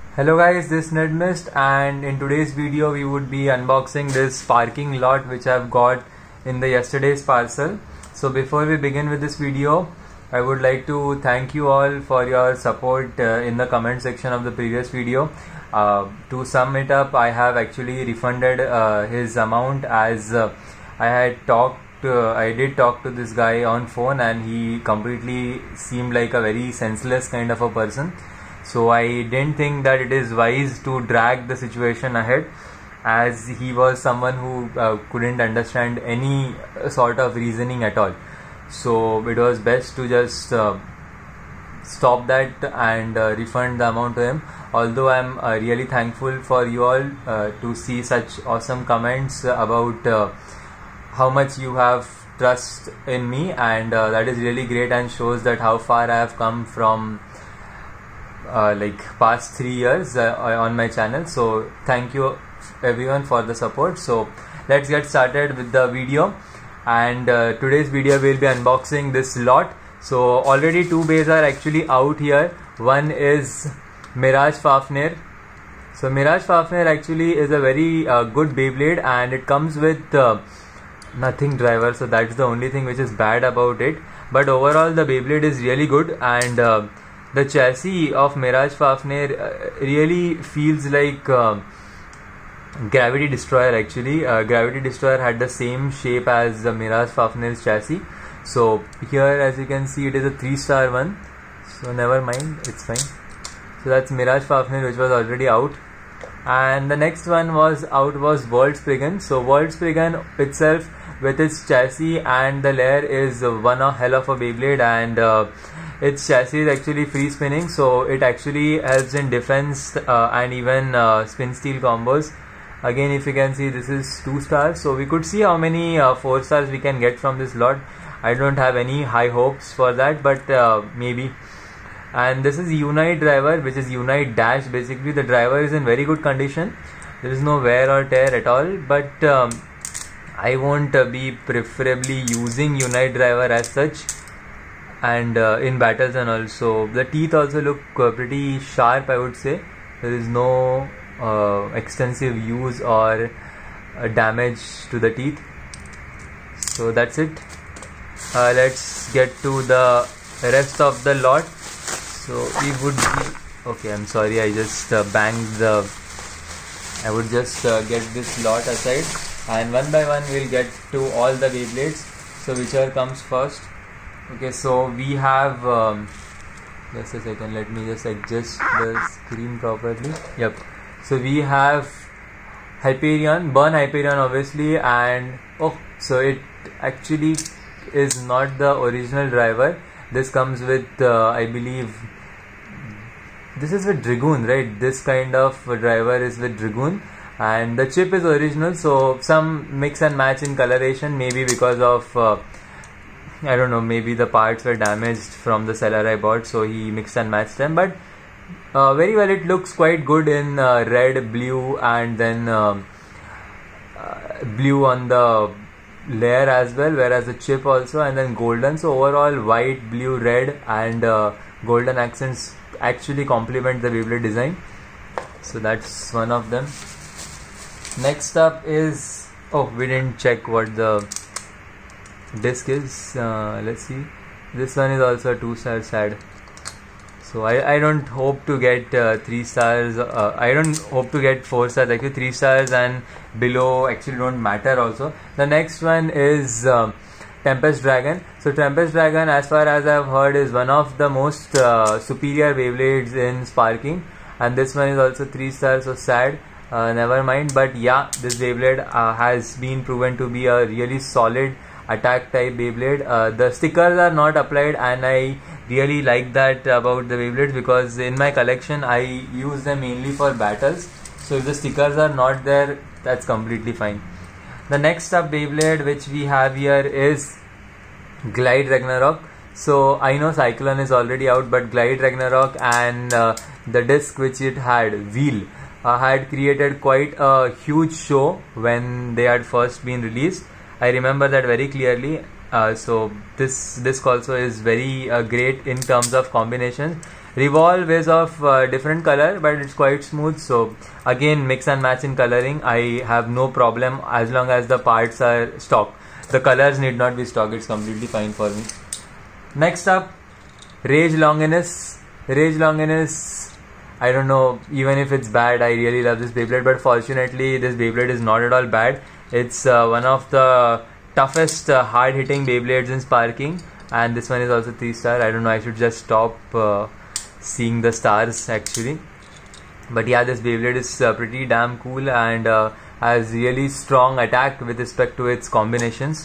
Hello guys, this is Nedmist, and in today's video we would be unboxing this parking lot which I've got in the yesterday's parcel. So before we begin with this video, I would like to thank you all for your support in the comment section of the previous video. To sum it up, I have actually refunded his amount as I did talk to this guy on phone, and he completely seemed like a very senseless kind of a person. So I didn't think that it is wise to drag the situation ahead, as he was someone who couldn't understand any sort of reasoning at all. So it was best to just stop that and refund the amount to him. Although I'm really thankful for you all to see such awesome comments about how much you have trust in me, and that is really great and shows that how far I have come from like past 3 years on my channel. So thank you everyone for the support. So let's get started with the video, and today's video will be unboxing this lot. So already 2 bays are actually out here. One is Mirage Fafnir. So Mirage Fafnir actually is a very good Beyblade, and it comes with nothing driver, so that's the only thing which is bad about it. But overall the Beyblade is really good, and the chassis of Mirage Fafnir really feels like Gravity Destroyer actually. Gravity Destroyer had the same shape as the Mirage Fafnir's chassis. So here, as you can see, it is a 3-star one, so never mind, it's fine. So that's Mirage Fafnir, which was already out. And the next one was World Spriggan. So World Spriggan itself, with its chassis and the layer, is one hell of a Beyblade, and its chassis is actually free spinning, so it actually helps in defense and even spin steel combos. Again, if you can see, this is 2 stars, so we could see how many 4 stars we can get from this lot. I don't have any high hopes for that, but maybe. And this is Unite driver, which is Unite Dash. Basically the driver is in very good condition, there is no wear or tear at all, but I won't be preferably using Unite driver as such, and in battles. And also the teeth also look pretty sharp, I would say. There is no extensive use or damage to the teeth. So that's it. Let's get to the rest of the lot. So we would be okay, I'm sorry, I just banged the I would just get this lot aside, and one by one we'll get to all the Beyblades. So whichever comes first. Okay, so we have just a second, let me just adjust the screen properly. Yep. So we have Hyperion, Burn Hyperion obviously, and so it actually is not the original driver. This comes with I believe this is with Dragoon, right? This kind of driver is with Dragoon, and the chip is original, so some mix and match in coloration, maybe because of I don't know, maybe the parts were damaged from the seller I bought, so he mixed and matched them. But very well, it looks quite good in red, blue, and then blue on the layer as well, whereas the chip also, and then golden. So overall, white, blue, red, and golden accents actually complement the Beyblade design. So that's one of them. Next up is, we didn't check what the disc is. Let's see. This one is also a 2-star, sad. So I don't hope to get 3 stars. I don't hope to get 4 stars. Actually 3 stars and below actually don't matter also. The next one is Tempest Dragon. So Tempest Dragon, as far as I've heard, is one of the most superior Beyblades in sparking, and this one is also 3 stars, so sad. Never mind. But yeah, this Beyblade has been proven to be a really solid attack type Beyblade. The stickers are not applied, and I really like that about the Beyblades, because in my collection I use them mainly for battles. So if the stickers are not there, that's completely fine. The next up Beyblade which we have here is Glide Ragnarok. So I know Cyclone is already out, but Glide Ragnarok and the disc which it had, Wheel, had created quite a huge show when they had first been released. I remember that very clearly. So this disc also is very great in terms of combinations. Revolve is of different color, but it's quite smooth. So again, mix and match in coloring. I have no problem as long as the parts are stock. The colors need not be stock. It's completely fine for me. Next up, Rage Longinus. Rage Longinus, I don't know, even if it's bad, I really love this Beyblade, but fortunately this Beyblade is not at all bad. It's one of the toughest hard hitting Beyblades in sparking, and this one is also 3-star. I don't know, I should just stop seeing the stars actually. But yeah, this Beyblade is pretty damn cool and has really strong attack with respect to its combinations.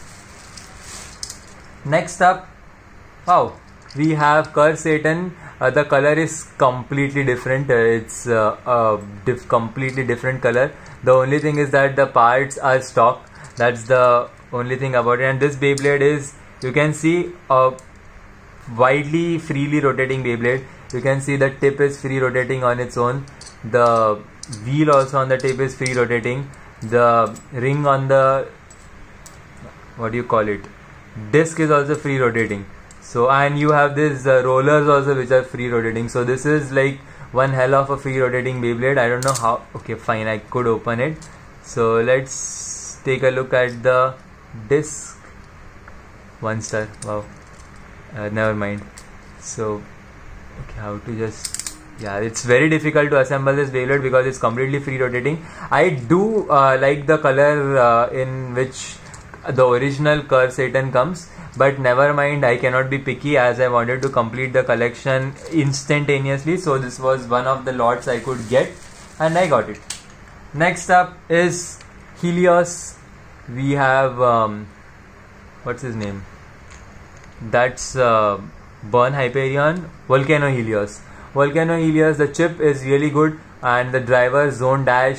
Next up, wow, we have Curse Satan. The color is completely different. It's a completely different color. The only thing is that the parts are stock. That's the only thing about it. And this Beyblade is, you can see, a widely freely rotating Beyblade. You can see the tip is free rotating on its own. The wheel also on the tip is free rotating. The ring on the, what do you call it, disc is also free rotating. So, and you have these rollers also which are free rotating. So this is like one hell of a free rotating Beyblade. I don't know how. Okay, fine, I could open it. So let's take a look at the disc. 1-star. Wow. Never mind. So okay, how to just, yeah, it's very difficult to assemble this Beyblade because it's completely free rotating. I do like the color in which the original Curse Satan comes, but never mind, I cannot be picky as I wanted to complete the collection instantaneously. So this was one of the lots I could get and I got it. Next up is Helios. We have what's his name? That's Burn Hyperion. Volcano Helios. Volcano Helios, the chip is really good, and the driver Zone Dash,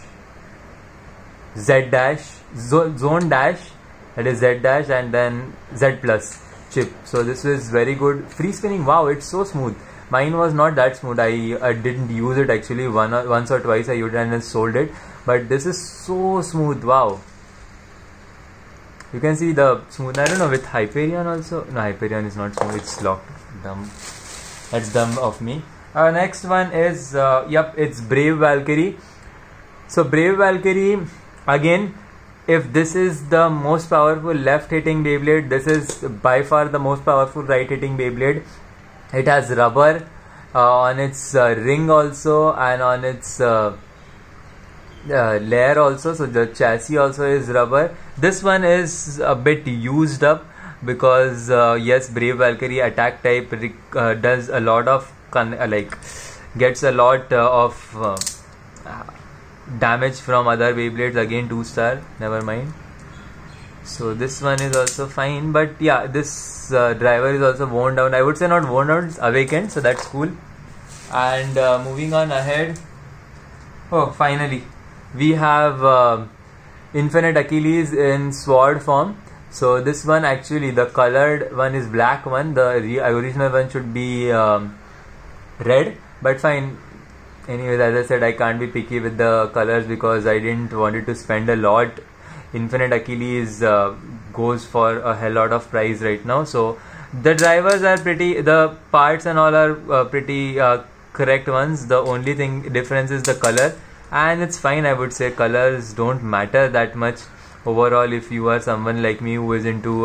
Z Dash, Zone Dash, that is Z Dash, and then Z Plus chip. So this is very good. Free spinning, wow, it's so smooth. Mine was not that smooth. I didn't use it actually. Once or twice I used it and then sold it. But this is so smooth, wow. You can see the smooth. I don't know, with Hyperion also. No, Hyperion is not smooth. It's locked. Dumb. That's dumb of me. Next one is, yep, it's Brave Valkyrie. So Brave Valkyrie, again, if this is the most powerful left hitting Beyblade, this is by far the most powerful right hitting Beyblade. It has rubber on its ring also, and on its layer also. So the chassis also is rubber. This one is a bit used up because yes, Brave Valkyrie attack type does a lot of gets a lot of damage from other Beyblades. Again 2-star, never mind. So this one is also fine, but yeah, this driver is also worn down. I would say not worn down, it's awakened, so that's cool. And moving on ahead, oh, finally we have Infinite Achilles in sword form. So this one, actually the colored one is black one, the original one should be red, but fine. Anyways, as I said, I can't be picky with the colors because I didn't want it to spend a lot. Infinite Achilles goes for a hell lot of price right now. So the drivers are pretty, the parts and all are pretty correct ones. The only thing difference is the color, and it's fine. I would say colors don't matter that much overall if you are someone like me who is into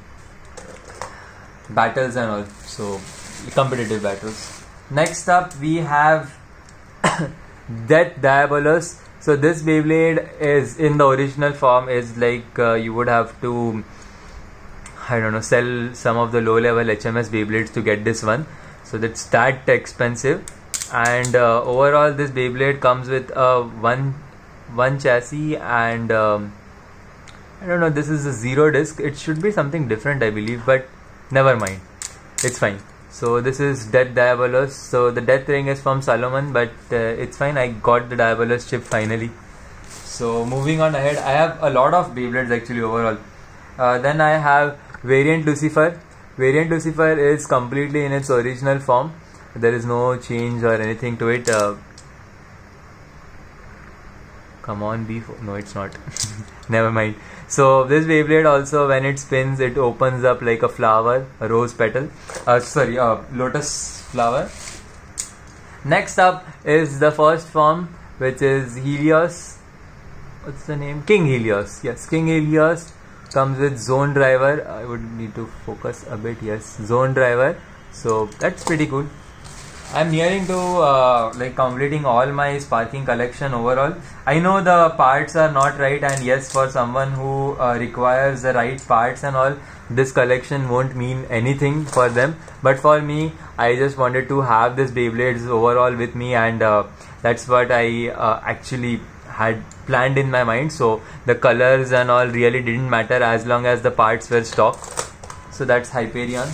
battles and all, so competitive battles. Next up we have Death Diabolus. So this Beyblade is in the original form is like you would have to, I don't know, sell some of the low level HMS Beyblades to get this one. So that's that expensive. And overall this Beyblade comes with a one chassis, and I don't know, this is a 0 disc. It should be something different I believe, but never mind, it's fine. So this is Death Diabolus. So the death ring is from Solomon, but it's fine. I got the Diabolus chip finally. So moving on ahead, I have a lot of Beyblades actually overall. Then I have Variant Lucifer. Variant Lucifer is completely in its original form. There is no change or anything to it. Come on, no, it's not. Never mind. So this Beyblade also, when it spins, it opens up like a flower, a rose petal. Lotus flower. Next up is the first form, which is Helios. What's the name? King Helios. Yes, King Helios comes with Zone Driver. I would need to focus a bit. Yes, Zone Driver. So that's pretty cool. I'm nearing to completing all my sparking collection overall. I know the parts are not right, and yes, for someone who requires the right parts and all, this collection won't mean anything for them. But for me, I just wanted to have this Beyblades overall with me, and that's what I actually had planned in my mind. So the colors and all really didn't matter as long as the parts were stock. So that's Hyperion.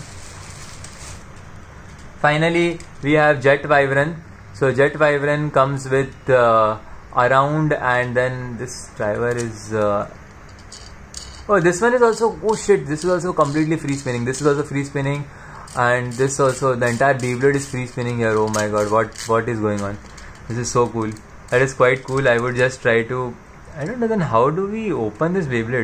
Finally, we have Jet Wyvern. So Jet Wyvern comes with around, and then this driver is this one is also, oh shit, this is also completely free spinning. This is also free spinning, and this also, the entire Beyblade is free spinning here. Oh my god, what is going on? This is so cool. That is quite cool. I would just try to, I don't know, then how do we open this Beyblade?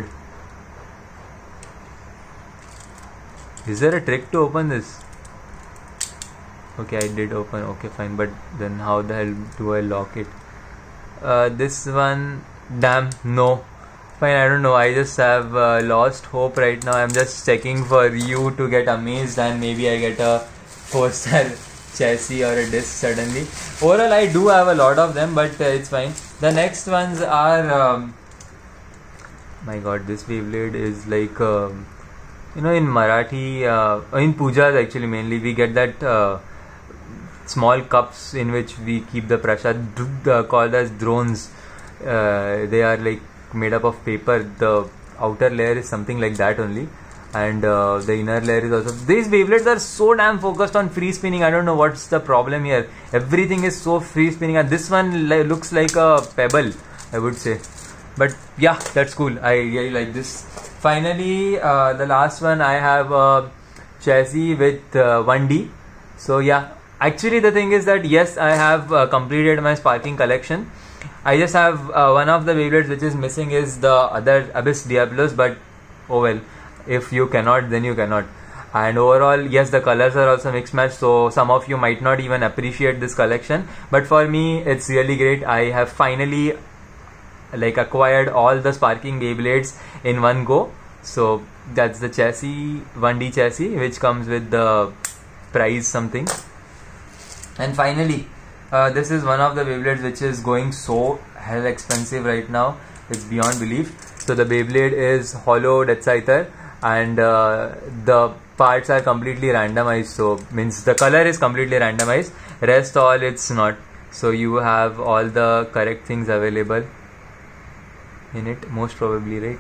Is there a trick to open this? Okay, I did open. Okay, fine. But then how the hell do I lock it? This one, damn, no. Fine, I don't know. I just have lost hope right now. I'm just checking for you to get amazed, and maybe I get a 4-star chassis or a disc suddenly. Overall, I do have a lot of them, but it's fine. The next ones are my god, this Beyblade is like in Marathi, in pujas actually mainly, we get that small cups in which we keep the prasad, called as drones. They are like made up of paper. The outer layer is something like that only, and the inner layer is also. These Beyblades are so damn focused on free spinning. I don't know what's the problem here. Everything is so free spinning, and this one looks like a pebble, I would say. But yeah, that's cool. I really like this. Finally, the last one, I have a chassis with 1D. So yeah, actually the thing is that yes, I have completed my sparking collection. I just have one of the Beyblades which is missing is the other Abyss Diablos, but oh well, if you cannot, then you cannot. And overall, yes, the colors are also mixed match, so some of you might not even appreciate this collection, but for me it's really great. I have finally acquired all the sparking Beyblades in one go. So that's the chassis, 1D chassis, which comes with the prize something. And finally, this is one of the Beyblades which is going so hell expensive right now. It's beyond belief. So the Beyblade is Hollow Death Scyther, and the parts are completely randomized. So means the color is completely randomized. Rest all it's not. So you have all the correct things available in it, most probably, right?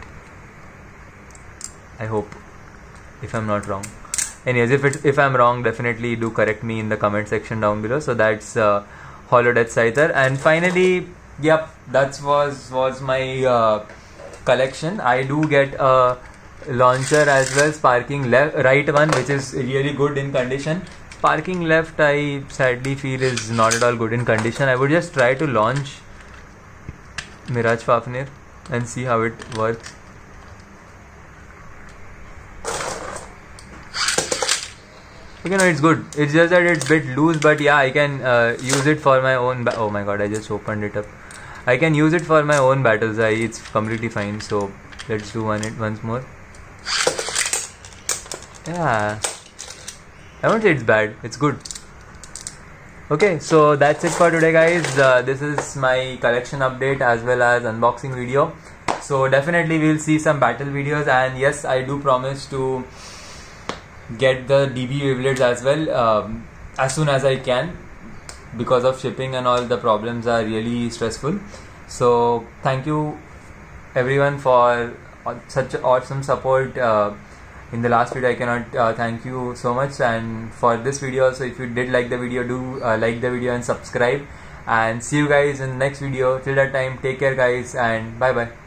I hope, if I'm not wrong. Anyways, if I'm wrong, definitely do correct me in the comment section down below. So that's Hollow Death Scyther. And finally, yep, that was my collection. I do get a launcher as well, sparking right one, which is really good in condition. Sparking left, I sadly feel is not at all good in condition. I would just try to launch Mirage Fafnir and see how it works. Okay, no, it's good. It's just that it's a bit loose, but yeah, I can use it for my own. Oh my god, I just opened it up. I can use it for my own battles. It's completely fine. So let's do it once more. Yeah, I won't say it's bad. It's good. Okay, so that's it for today, guys. This is my collection update as well as unboxing video. So definitely we'll see some battle videos, and yes, I do promise to get the DB Beyblades as well as soon as I can. Because of shipping and all, the problems are really stressful. So thank you everyone for such awesome support. In the last video I cannot thank you so much, and for this video also, if you did like the video, do like the video and subscribe, and see you guys in the next video. Till that time, take care guys, and bye bye.